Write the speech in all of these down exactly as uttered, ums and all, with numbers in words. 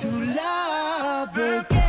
to love again.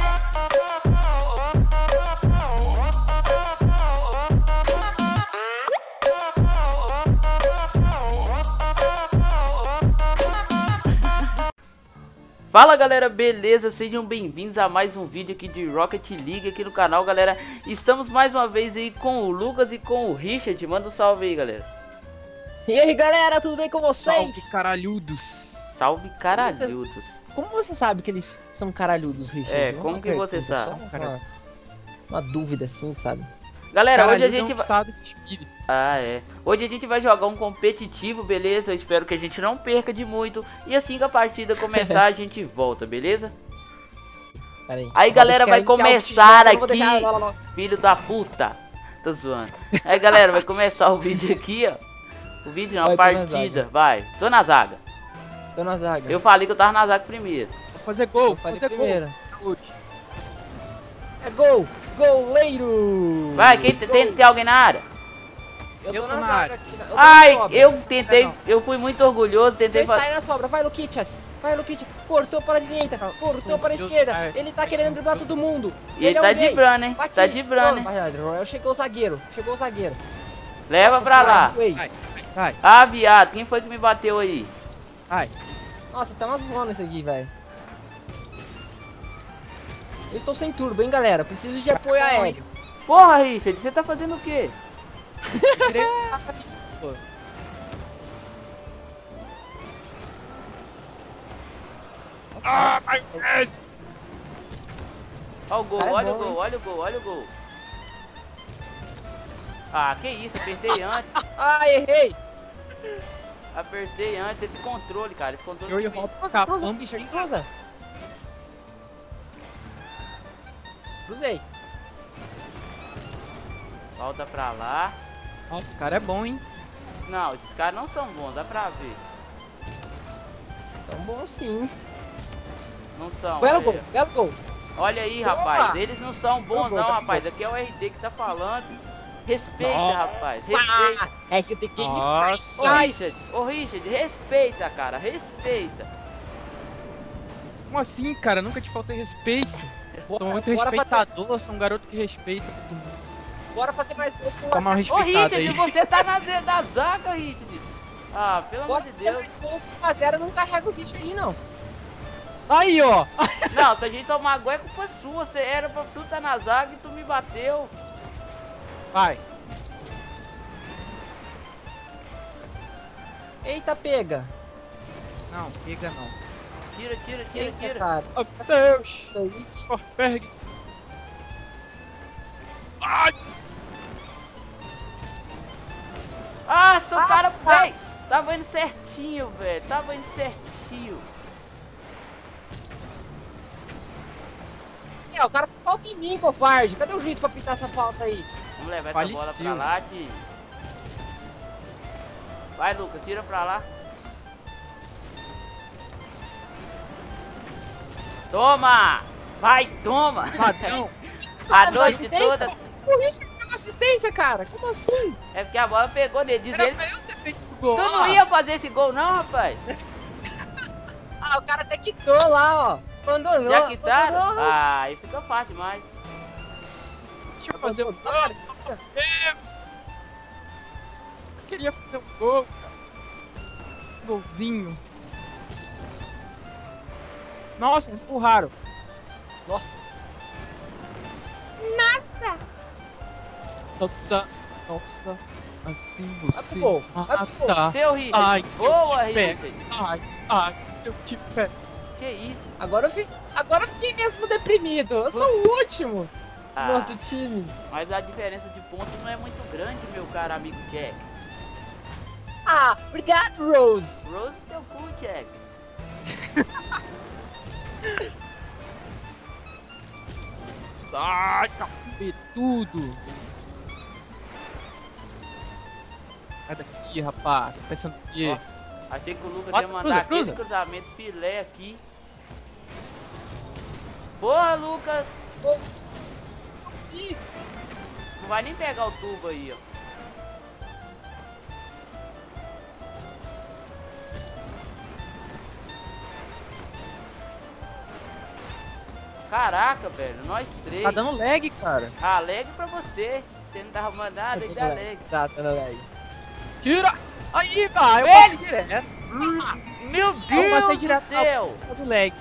Fala galera, beleza? Sejam bem-vindos a mais um vídeo aqui de Rocket League aqui no canal, galera. Estamos mais uma vez aí com o Lucas e com o Richard. Manda um salve aí, galera. E aí galera, tudo bem com vocês? Salve caralhudos. Salve caralhudos. Como você sabe que eles são caralhudos, Richard? É, Uma como que pergunta, você sabe? só Uma, uma dúvida assim, sabe? Galera, hoje a Caralhudo é um gente vai... estado de espírito. Ah, é. Hoje a gente vai jogar um competitivo, beleza? Eu espero que a gente não perca de muito. E assim que a partida começar, a gente volta, beleza? Pera aí. Aí, Vou galera, deixar vai iniciar o começar vídeo, eu vou aqui. deixar- lá, lá, lá. Filho da puta. Tô zoando. Aí, galera, vai começar o vídeo aqui, ó. O vídeo não, a Vai, tô na partida. zaga. Vai. Tô na zaga. Tô na zaga. Eu falei que eu tava na zaga primeiro. Vou fazer gol, Eu falei fazer primeiro. gol. É gol! Goleiro! Vai, quem tem, tem, tem alguém na área? Eu tô, Eu tô na, na zaga área. aqui. na- Eu tô Ai, na sobra. eu tentei, Não. eu fui muito orgulhoso, tentei Você está fazer. aí na sobra, vai Luquitas! Vai Luquitas! Cortou para a direita, cortou para a Deus, esquerda. cara. Ele tá querendo driblar todo mundo. E ele é um tá gay. driblando, hein? Bate. Tá driblando, hein? Vai, vai, chegou o zagueiro, chegou o zagueiro. Leva Nossa pra lá. senhora, Ei. Vai, vai, Ah, viado, quem foi que me bateu aí? vai. Nossa, tá uma zona isso aqui, velho. Eu estou sem turbo, hein, galera. Preciso de apoio aéreo. Porra, Richard, você tá fazendo o quê? Tirei- Ah, my God. Olha o gol, Cara, é olha o bom, gol, hein? olha o gol, olha o gol. Ah, que isso, apertei antes. Ah, errei. Apertei antes esse controle, cara. Esse controle. Eu e o que me- Rob Cruza, cruza, capamos. Richard, cruza. Cruzei. Volta pra lá. Nossa, esse cara é bom, hein? Não, esses caras não são bons, dá pra ver. Tão bom sim. Não são. Belo Olha gol, aí, belo gol. olha aí, Opa! rapaz. Eles não são bons, Gol, não, gol, rapaz. Aqui é o R D que tá falando. Respeita, Nossa. rapaz. Respeita. É que tem que... Ô, Nossa. Richard, ô, Richard, respeita, cara. Respeita. Como assim, cara? Nunca te faltei respeito. Sou muito Bora fazer, respeitador, sou um garoto que respeita todo mundo. bora fazer mais gol com Tá mal Ô, respeitado Richard, aí. você tá na z- da zaga, Richard. Ah, pelo amor Bora de fazer Deus. mais gol com a zero. Eu não carrego o Richard, não. Aí, ó. Não, se a gente tomar gol é culpa sua. Você era pra tu tá na zaga e tu me bateu. Vai. Eita, pega. Não, pega não. Tira, tira, tira, Eita, tira. cara. Oh, Deus. Aí. Forsberg. Ai. Ah, seu Ah, cara, tá. véi. Tava indo certinho, velho. Tava indo certinho. É, o cara falta em mim, covarde. Cadê o juiz pra pitar essa falta aí? Vamos levar essa Faleceu. bola pra lá, de. Vai, Lucas, tira pra lá. Toma! Vai, toma! Padrão. A Cara, noite assistência? toda. O Richard pegou assistência, cara. Como assim? É porque a bola pegou nele. Diz Era ele. pra eu ter feito o gol. Tu não Ah. ia fazer esse gol, não, rapaz? Ah, o cara até quitou lá, ó. Abandonou. Já quitaram? abandonou. Ah, aí fica fácil demais. Deixa eu fazer o gol. Cara, Meu Deus. Eu queria fazer um gol, cara. Golzinho. Nossa, empurraram. Nossa. Nossa, nossa. Assim Vai pro você gol. Vai pro gol. mata. Seu Richard. Ai, se eu Boa, te pego. Richard. Ai, ai, se eu te pego. Que isso? Agora eu, fi... Agora eu fiquei mesmo deprimido. Eu sou o último Ah, do nosso time. mas a diferença de pontos não é muito grande, meu caro amigo Jack. Ah, obrigado, Rose. Rose teu cu, Jack. Ai, capetudo. Sai daqui, rapaz. Tá pensando o quê? Ó, achei que o Lucas Bota, ia mandar cruza, aquele cruza. cruzamento filé aqui. Porra, Lucas. Isso. Não vai nem pegar o tubo aí, ó. Caraca, velho, nós três. Tá dando lag, cara. Ah, lag pra você. Você não tava mandando, ele dá lag. Tá, tá dando lag. Tira! Aí, vai, eu Velho! passo direto. Meu Eu Deus passei do direto céu. Tá do lag.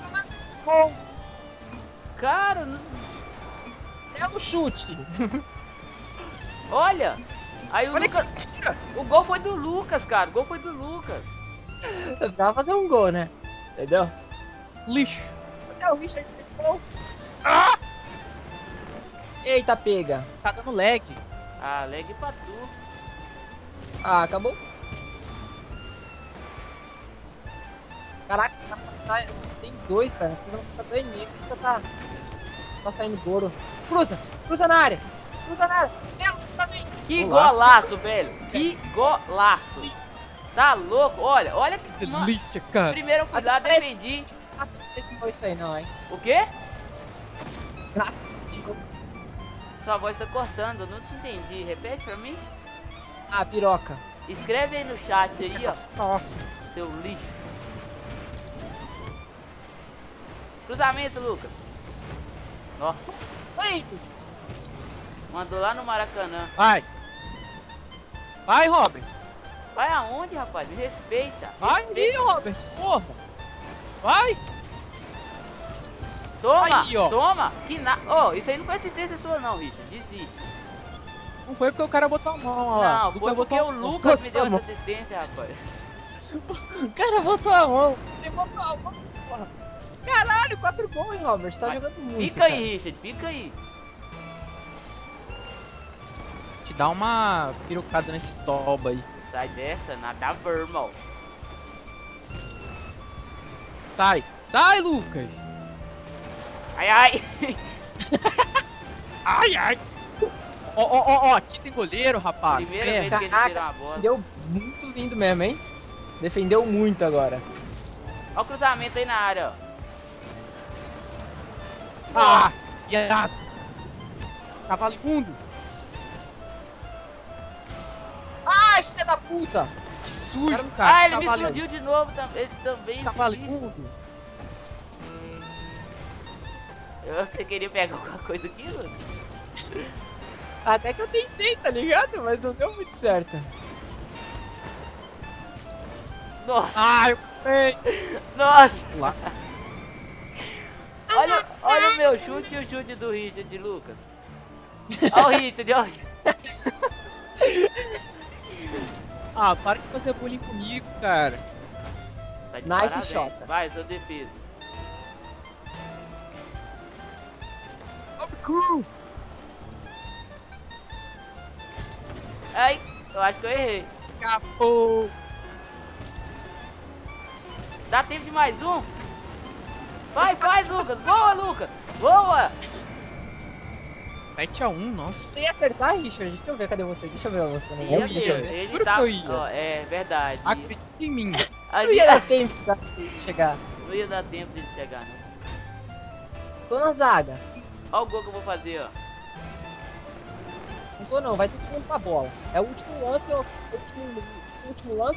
Cara, não- É um chute. olha. Aí o Olha Lucas... Tira! O gol foi do Lucas, cara. O gol foi do Lucas. Dá pra fazer um gol, né? Entendeu? Lixo. É o Richard fez gol. Ah! Eita, pega. Tá dando lag. Ah, lag pra tu. Ah, acabou. Caraca, tá- tem dois, velho. Tá dois níveis. Tá, tá saindo Goro. Cruza, cruza na área. Cruza na área. Meu, também. Que Golaço. golaço, velho. Que golaço. Tá louco? Olha, olha que... ma- Delícia, cara. Primeiro eu fui lá, Parece- defendi. Nossa, esse não foi isso aí não, hein? O quê? Sua voz tá cortando, eu não te entendi. Repete pra mim. Ah, piroca. Escreve aí no chat aí, ó. Nossa. Seu lixo. Cruzamento, Lucas. Ó, Oi! mandou lá no Maracanã. Vai. Vai, Robert. Vai aonde, rapaz? Me respeita. Vai aí, Robert. Porra. Vai. Toma, Aí, ó. toma. Que na... Oh, isso aí não foi assistência sua não, Richard. Desiste. Não foi porque o cara botou a mão, ó lá. Não, Lucas foi porque botou o a mão. Lucas me botou deu a mão. essa assistência, rapaz. O cara botou a mão. Ele botou a mão, porra. Caralho, quatro gols, hein, Robert? Tá Vai. jogando muito. Fica cara. aí, Richard. Fica aí. Te dá uma pirocada nesse toba aí. Sai dessa, nada a ver, irmão. Sai. Sai, Lucas. Ai, ai. Ai, ai. Ó, ó, ó, ó. Aqui tem goleiro, rapaz. Primeira É. vez que ele caraca. tira uma bola. Defendeu muito lindo mesmo, hein? Defendeu muito agora. Olha o cruzamento aí na área, ó. Ah, viado. Cavalo imundo. Ai, filha da puta! Que sujo, cara. Ah, ele me Cavalo explodiu de novo. tam- Ele também Cavalo explodiu. imundo. Eu- Você queria pegar alguma coisa aqui, Lucas? Até que eu tentei, tá ligado? Mas não deu muito certo. Nossa, Ah, eu peguei. nossa. Lá. Olha, olha o meu chute e o chute do Richard, Lucas. Olha o Richard, olha o Richard. Ah, para de fazer bullying comigo, cara. Tá de Nice parabéns. shot. Vai, sua defesa. Ai, eu acho que eu errei. Acabou. Dá tempo de mais um? Vai, vai, Lucas. Boa, Lucas. Boa. sete a um, nossa. Você ia acertar, Richard? Deixa eu ver, cadê você? Deixa eu ver você. Não Ia vou, deixa eu mesmo, ver. ele Juro tá... que eu ia. Ó, é verdade. Acredita em mim. Não Ali... ia dar tempo pra chegar. Não ia dar tempo dele chegar, não. Tô na zaga. Olha o gol que eu vou fazer, ó. Não tô não, vai todo mundo pra bola. É o último lance, é o último, o último lance.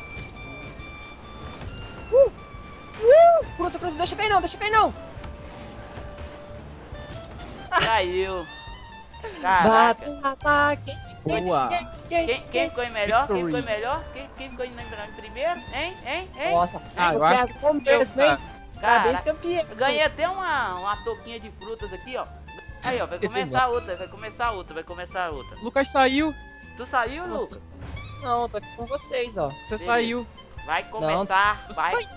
Uh! Uh! Cruza, cruza, deixa bem não, deixa bem não. Caiu. Caraca. Bata, ataque. Boa. Quem, quem ficou em melhor? Quem ficou em Victory. melhor? Quem, quem ficou em, em primeiro? Hein? Hein? Hein? Nossa, Ah, eu você acho é que bom mesmo, hein? Parabéns, Cara, campeão. ganhei até uma, uma touquinha de frutas aqui, ó. Aí, ó, vai começar outra, vai começar outra, vai começar outra. Lucas saiu. Tu saiu, Nossa. Lucas? Não, tô aqui com vocês, ó. Você Beleza. saiu. Vai começar, Você vai. saiu.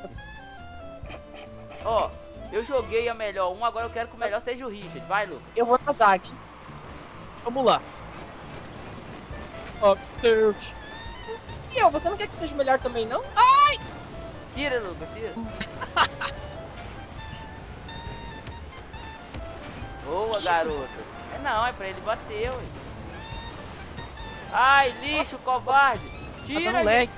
Ó, eu joguei a melhor um, agora eu quero que o melhor seja o Richard. Vai, Lucas. Eu vou na zaga, hein? Vamos lá. Oh, Deus. E eu, você não quer que seja melhor também, não? Tira, Lucas, tira. Boa, garoto. É não, é pra ele bater, ué. Ai, lixo, covarde. Tá Tira, dando lag.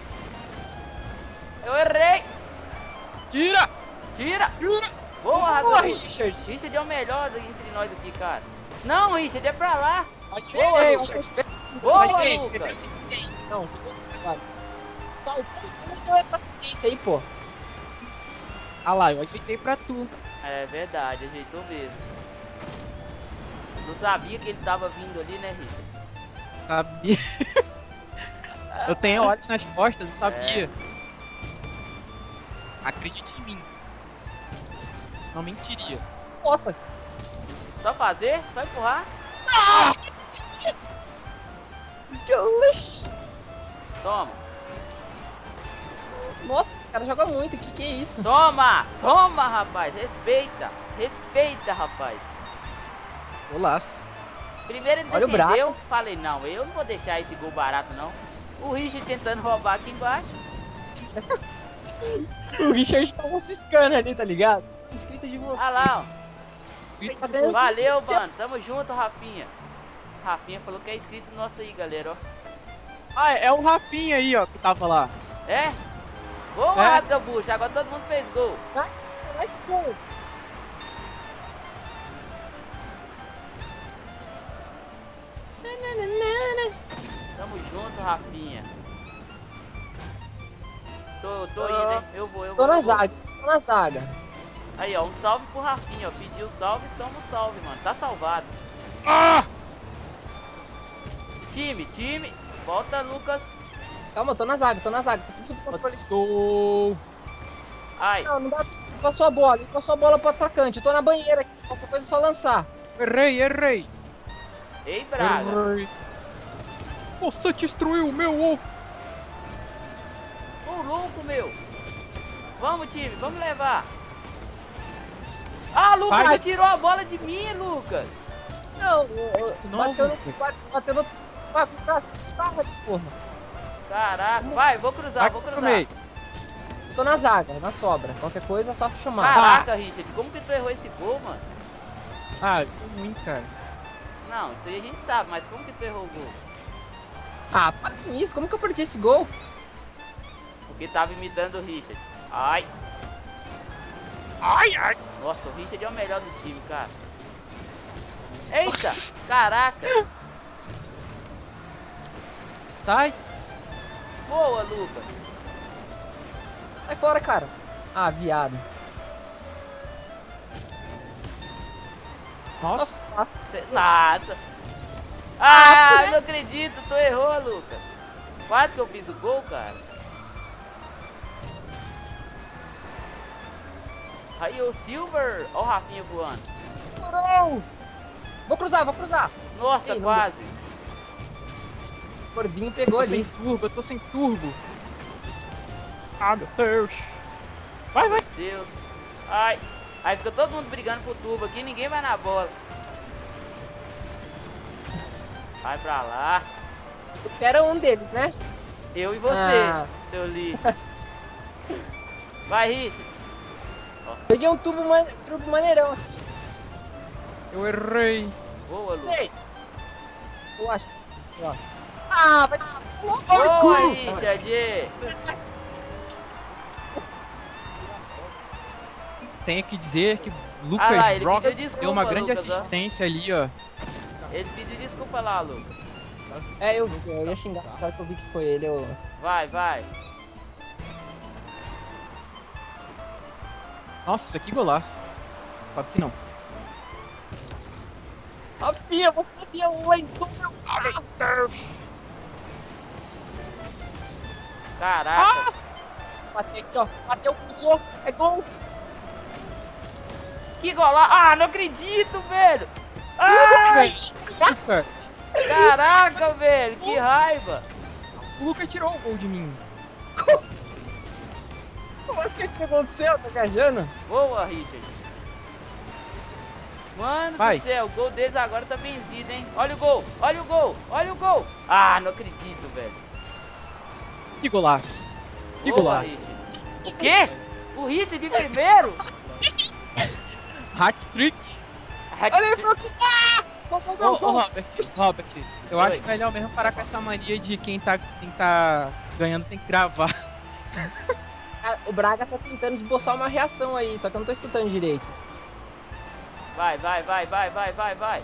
eu errei. Tira. Tira. Tira. Boa, Boa, garoto. Richard. Richard é o melhor entre nós aqui, cara. Não, Richard, é pra lá. Boa, Ei, Richard. Boa, Ei, Lucas. perdeu assistência. Não, jogou agora. Tá, você deu essa assistência aí, pô. Ah lá, eu ajeitei pra tu. É verdade, ajeitou mesmo. Não sabia que ele tava vindo ali, né, Richard? Sabia. Eu tenho olhos nas costas, não sabia. É. Acredite em mim. Não mentiria. Nossa, Só fazer? Só empurrar? que lixo. Toma. Nossa, esse cara joga muito, que que é isso? Toma! Toma, rapaz! Respeita! Respeita, rapaz! Golaço. Primeiro ele Olha o defendeu, Braga. falei, não, eu não vou deixar esse gol barato, não. O Richard tentando roubar aqui embaixo. O Richard tava ciscando ali, tá ligado? Escrito de você. Olha lá, Cadê ó. o- Valeu, mano. Tamo junto, Rafinha. Rafinha falou que é inscrito nosso aí, galera, ó. Ah, é o Rafinha aí, ó, que tava lá. É? Boa, É. Rasgabucha. Agora todo mundo fez gol. Vai se pôr. Tamo junto, Rafinha. Tô, tô Ah, indo, hein? Eu vou, eu Tô vou. na eu vou. zaga, tô na zaga. Aí, ó, um salve pro Rafinha, ó. Pediu salve, toma um salve, mano. Tá salvado. Ah! Time, time. Volta, Lucas. Calma, eu tô na zaga, tô na zaga. Tá tudo sob controle. Let's go. Ai, Não, não dá. Ele passou a bola, ele passou a bola pro atacante. Eu tô na banheira aqui, qualquer coisa é só lançar. Errei, errei. ei, Braga. Errei. Você destruiu o meu ovo. Ô, louco, meu. Vamos, time, vamos levar. Ah, Lucas, Vai. você tirou a bola de mim, Lucas. Não, eu- eu- Não, bateu no. Lucas. bate- Bateu no. Bateu no. Barra de porra. Caraca, vai, vou cruzar, Vai vou pro cruzar. meio. Tô na zaga, na sobra. Qualquer coisa é só chamar. Caraca, Richard, como que tu errou esse gol, mano? Ah, isso é ruim, cara. Não, isso aí a gente sabe, mas como que tu errou o gol? Ah, para com isso, como que eu perdi esse gol? Porque tava imitando o Richard. Ai, Ai, ai. nossa, o Richard é o melhor do time, cara. Eita, caraca. Sai. Boa, Lucas. Sai fora, cara. Ah, viado. Nossa. Nossa, Cê- Nossa. Ah, não acredito, tu errou, Lucas. Quase que eu fiz o gol, cara. Aí o Silver, ó o Rafinha voando. estourou. Vou cruzar, vou cruzar. Nossa, Ei, não quase. O Corbinho pegou Tô sem ali. turbo, eu tô sem turbo. Ah, meu Deus. Vai, vai. Meu Deus. Ai. Aí fica todo mundo brigando pro turbo aqui, ninguém vai na bola. Vai pra lá. Eu quero um deles, né? Eu e você, Ah. seu lixo. Vai, Richard. Peguei um tubo, man... tubo maneirão. Eu errei. Boa, Lucas. Sei. Eu acho. Ó. Ah, vai se Boa, Richard. Tenho que dizer que Lucas Ah lá, ele Rocket pediu desculpa, deu uma grande Lucas, ó. assistência ali, ó. Ele pediu desculpa lá, Lucas. É, eu vi, eu ia xingar. Sabe que eu vi que foi ele, eu. Vai, vai. Nossa, que golaço. Sabe que não. Rafinha, você havia um leitor, meu Deus. Caraca. Bateu aqui, ó. Bateu, cruzou. É gol. Que golaço. Ah, não acredito, velho. Ah, Lucas. caraca, velho. Que raiva. O Lucas tirou o gol de mim. Como é que isso aconteceu? Tá viajando? Boa, Richard. Mano Vai. do céu, o gol deles agora tá vencido, hein? Olha o gol, olha o gol, olha o gol. Ah, não acredito, velho. Que golaço. Que Boa, golaço. Richard. O quê? O Richard de primeiro? Hat trick. Olha ele falou que. Ah! Vou fazer Ô, um ô, gol. Robert, Robert, eu Oi. acho melhor mesmo parar com essa mania de quem tá, quem tá ganhando tem que gravar. Ah, o Braga tá tentando esboçar uma reação aí, só que eu não tô escutando direito. Vai, vai, vai, vai, vai, vai, vai.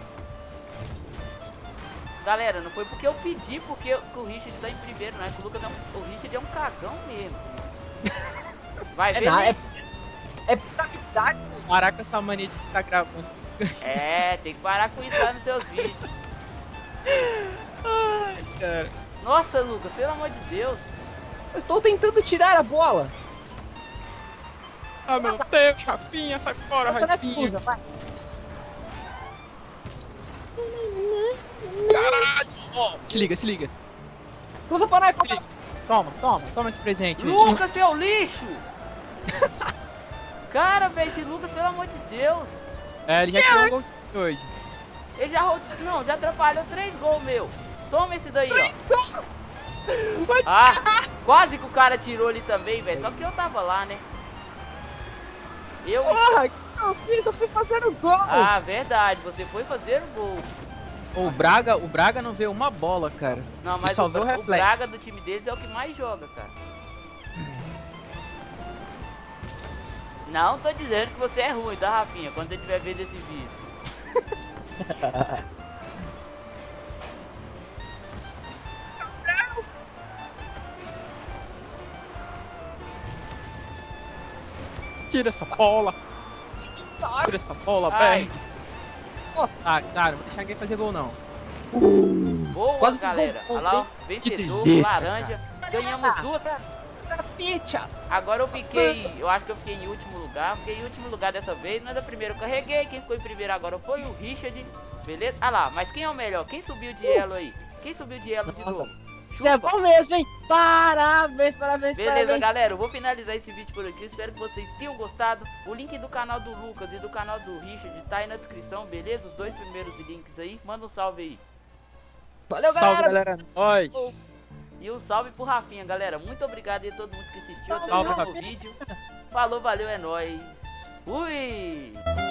Galera, não foi porque eu pedi, porque eu- que o Richard tá em primeiro, não é que o Lucas é um, o Richard é um cagão mesmo. Vai, É ver. nada, é, É pura habilidade. Parar com essa mania de ficar gravando. É, tem que parar com isso lá nos seus vídeos. Ai, cara. Nossa, Lucas, pelo amor de Deus. Eu estou tentando tirar a bola. Ah, meu Deus, Rafinha, sai fora, Nossa, não é Rafinha. cruza, vai. Caralho. Ó, se liga, se liga. Cruza pra nós, Se liga. Toma, toma, toma esse presente aí. Lucas, seu lixo! Cara, velho, esse Lucas, pelo amor de Deus. É, ele já tirou um gol hoje. Ele já ro- não, já atrapalhou três gols, meu. Toma esse daí, ó. Ah, quase que o cara tirou ali também, velho. Só que eu tava lá, né? Eu. Porra, o que eu fiz? Eu fui fazendo gol. Ah, verdade. Você foi fazer o gol. O Braga, o Braga não vê uma bola, cara. Não, mas só o, vê o Bra- o reflexo. Braga do time deles é o que mais joga, cara. Não tô dizendo que você é ruim, tá, Rafinha? Quando você estiver vendo esse vídeo. Tira essa bola. Tira essa bola, Ai. velho. Nossa, ah, Sara, não vou deixar ninguém fazer gol, não. Boa, Quase fiz galera. gol. Olha lá, ó. Que Vencedor, delícia, laranja. Ganhamos duas. Picha. Agora eu fiquei, eu acho que eu fiquei em último lugar, fiquei em último lugar dessa vez, não é da primeira eu carreguei, quem ficou em primeiro agora foi o Richard, beleza? Ah lá, mas quem é o melhor? Quem subiu de elo aí? Quem subiu de elo de novo? Isso é bom mesmo, hein? Parabéns, parabéns, Beleza, parabéns. galera, eu vou finalizar esse vídeo por aqui, espero que vocês tenham gostado. O link do canal do Lucas e do canal do Richard tá aí na descrição, beleza? Os dois primeiros links aí, manda um salve aí. Valeu, Salve, galera. galera. Nós. E um salve pro Rafinha, galera. Muito obrigado aí a todo mundo que assistiu até o Salve, final do Rafinha. vídeo. Falou, valeu, é nóis. Fui!